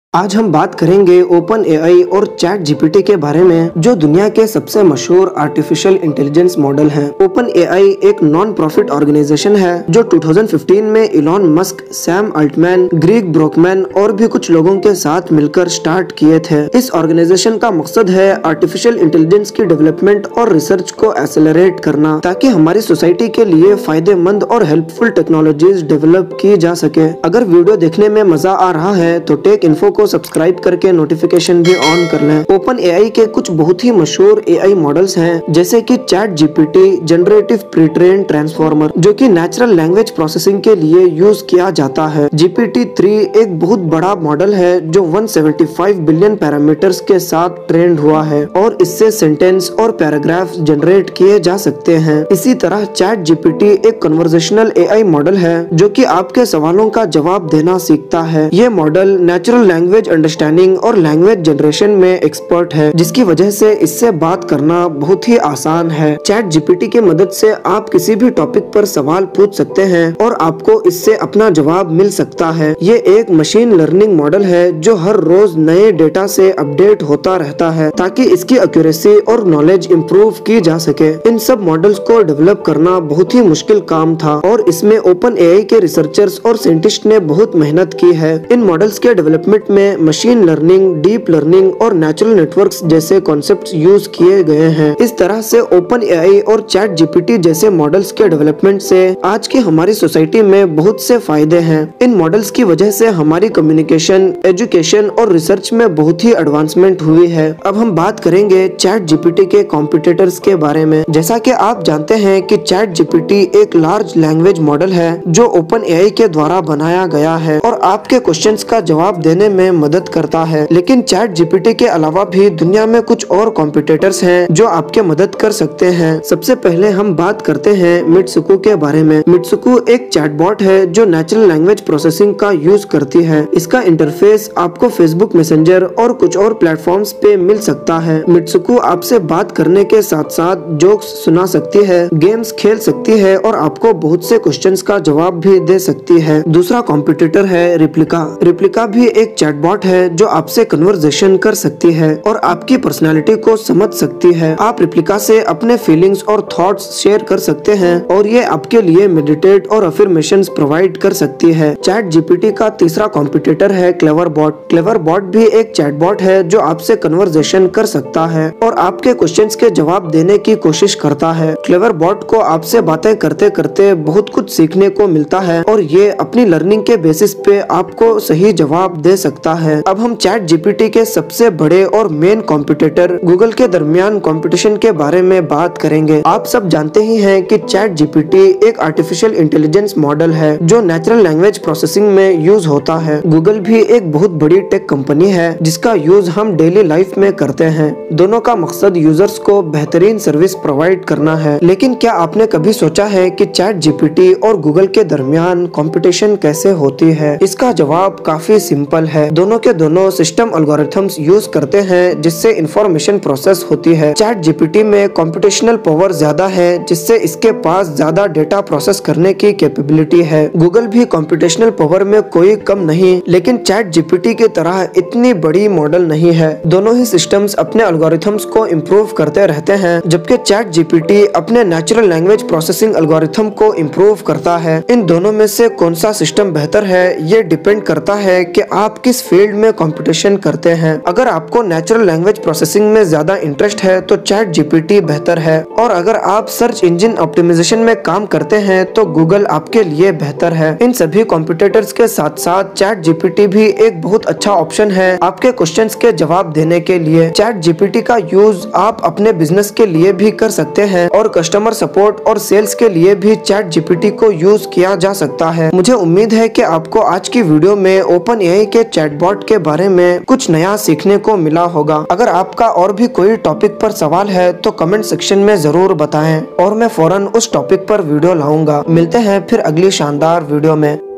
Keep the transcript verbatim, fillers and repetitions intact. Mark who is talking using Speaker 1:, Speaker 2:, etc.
Speaker 1: आज हम बात करेंगे ओपन एआई और चैट जीपीटी के बारे में, जो दुनिया के सबसे मशहूर आर्टिफिशियल इंटेलिजेंस मॉडल हैं। ओपन एआई एक नॉन प्रॉफिट ऑर्गेनाइजेशन है जो दो हज़ार पंद्रह में Elon Musk, Sam Altman, Greg Brockman और भी कुछ लोगों के साथ मिलकर स्टार्ट किए थे। इस ऑर्गेनाइजेशन का मकसद है आर्टिफिशियल इंटेलिजेंस की डेवलपमेंट और रिसर्च को एक्सेलरेट करना, ताकि हमारी सोसाइटी के लिए फायदेमंद और हेल्पफुल टेक्नोलॉजीज डेवलप की जा सके। अगर वीडियो देखने में मजा आ रहा है तो टेक इन्फो को सब्सक्राइब करके नोटिफिकेशन भी ऑन कर लें। ओपन एआई के कुछ बहुत ही मशहूर एआई मॉडल्स हैं, जैसे कि ChatGPT, generative pre train transformer, जो कि नेचुरल लैंग्वेज प्रोसेसिंग के लिए यूज किया जाता है। जीपीटी थ्री एक बहुत बड़ा मॉडल है जो एक सौ पचहत्तर बिलियन पैरामीटर्स के साथ ट्रेंड हुआ है और इससे सेंटेंस और पैराग्राफ जनरेट किए जा सकते हैं। इसी तरह चैट जीपीटी एक कन्वर्सेशनल एआई मॉडल है जो कि आपके सवालों का जवाब देना सीखता है। ये मॉडल नेचुरल लैंग्वेज अंडरस्टैंडिंग और लैंग्वेज जनरेशन में एक्सपर्ट है, जिसकी वजह से इससे बात करना बहुत ही आसान है। चैट जीपीटी की मदद से आप किसी भी टॉपिक पर सवाल पूछ सकते हैं और आपको इससे अपना जवाब मिल सकता है। ये एक मशीन लर्निंग मॉडल है जो हर रोज नए डेटा से अपडेट होता रहता है, ताकि इसकी एक्यूरेसी और नॉलेज इम्प्रूव की जा सके। इन सब मॉडल्स को डेवलप करना बहुत ही मुश्किल काम था और इसमें ओपन एआई के रिसर्चर्स और साइंटिस्ट ने बहुत मेहनत की है। इन मॉडल्स के डेवलपमेंट में मशीन लर्निंग, डीप लर्निंग और नेचुरल नेटवर्क्स जैसे कॉन्सेप्ट्स यूज किए गए हैं। इस तरह से ओपन एआई और चैट जीपीटी जैसे मॉडल्स के डेवलपमेंट से आज की हमारी सोसाइटी में बहुत से फायदे हैं। इन मॉडल्स की वजह से हमारी कम्युनिकेशन, एजुकेशन और रिसर्च में बहुत ही एडवांसमेंट हुई है। अब हम बात करेंगे चैट जीपीटी के कॉम्पिटिटर्स के बारे में। जैसा कि आप जानते हैं कि चैट जीपीटी एक लार्ज लैंग्वेज मॉडल है जो ओपन एआई के द्वारा बनाया गया है और आपके क्वेश्चंस का जवाब देने में मदद करता है। लेकिन चैट जीपीटी के अलावा भी दुनिया में कुछ और कॉम्पिटिटर्स हैं जो आपके मदद कर सकते हैं। सबसे पहले हम बात करते हैं मित्सुको के बारे में। मित्सुको एक चैटबॉट है जो नेचुरल लैंग्वेज प्रोसेसिंग का यूज करती है। इसका इंटरफेस आपको फेसबुक मैसेंजर और कुछ और प्लेटफॉर्म्स पे मिल सकता है। मित्सुको आपसे बात करने के साथ साथ जोक्स सुना सकती है, गेम्स खेल सकती है और आपको बहुत से क्वेश्चंस का जवाब भी दे सकती है। दूसरा कॉम्पिटिटर है रिप्लिका। रिप्लिका भी एक चैटबॉट है जो आपसे कन्वर्सेशन कर सकती है और आपकी पर्सनालिटी को समझ सकती है। आप रिप्लिका से अपने फीलिंग्स और थॉट्स शेयर कर सकते हैं और ये आपके लिए मेडिटेट और अफर्मेशंस प्रोवाइड कर सकती है। चैट जीपीटी का तीसरा कॉम्पिटिटर है क्लेवर बॉट। क्लेवर बॉट भी एक चैटबॉट है जो आपसे कन्वर्सेशन कर सकता है और आपके क्वेश्चंस के जवाब देने की कोशिश करता है। क्लेवर बॉट को आपसे बातें करते करते बहुत कुछ सीखने को मिलता है और ये अपनी लर्निंग के बेसिस पे आपको सही जवाब दे सकता है। अब हम चैट जीपीटी के सबसे बड़े और मेन कॉम्पिटिटर गूगल के दरमियान कंपटीशन के बारे में बात करेंगे। आप सब जानते ही हैं कि चैट जीपीटी एक आर्टिफिशियल इंटेलिजेंस मॉडल है जो नेचुरल लैंग्वेज प्रोसेसिंग में यूज होता है। गूगल भी एक बहुत बड़ी टेक कंपनी है जिसका यूज हम डेली लाइफ में करते हैं। दोनों का मकसद यूजर्स को बेहतरीन सर्विस प्रोवाइड करना है। लेकिन क्या आपने कभी सोचा है कि चैट जीपीटी और गूगल के दरमियान कंपटीशन कैसे होती है? इसका जवाब काफी सिंपल है। दोनों के दोनों सिस्टम एल्गोरिथम्स यूज करते हैं जिससे इंफॉर्मेशन प्रोसेस होती है। चैट जीपीटी में कंप्यूटेशनल पावर ज्यादा है जिससे इसके पास ज्यादा डेटा प्रोसेस करने की कैपेबिलिटी है। गूगल भी कंप्यूटेशनल पावर में कोई कम नहीं, लेकिन चैट जीपीटी की तरह इतनी बड़ी मॉडल नहीं है। दोनों ही सिस्टम्स अपने एल्गोरिथम्स को इम्प्रूव करते रहते हैं, जबकि चैट जीपीटी अपने नेचुरल लैंग्वेज प्रोसेसिंग एल्गोरिथम को इम्प्रूव करता है। इन दोनों में से कौन सा सिस्टम बेहतर है ये डिपेंड करता है कि आप किस फील्ड में कंपटीशन करते हैं। अगर आपको नेचुरल लैंग्वेज प्रोसेसिंग में ज्यादा इंटरेस्ट है तो चैट जीपीटी बेहतर है, और अगर आप सर्च इंजन ऑप्टिमाइजेशन में काम करते हैं तो गूगल आपके लिए बेहतर है। इन सभी कॉम्पिटिटर्स के साथ साथ चैट जीपीटी भी एक बहुत अच्छा ऑप्शन है आपके क्वेश्चंस के जवाब देने के लिए। चैट जीपीटी का यूज आप अपने बिजनेस के लिए भी कर सकते हैं और कस्टमर सपोर्ट और सेल्स के लिए भी चैट जीपीटी को यूज किया जा सकता है। मुझे उम्मीद है कि आपको आज की वीडियो में ओपन एआई के चैटबॉट के बारे में कुछ नया सीखने को मिला होगा। अगर आपका और भी कोई टॉपिक पर सवाल है तो कमेंट सेक्शन में जरूर बताएं और मैं फौरन उस टॉपिक पर वीडियो लाऊंगा। मिलते हैं फिर अगली शानदार वीडियो में।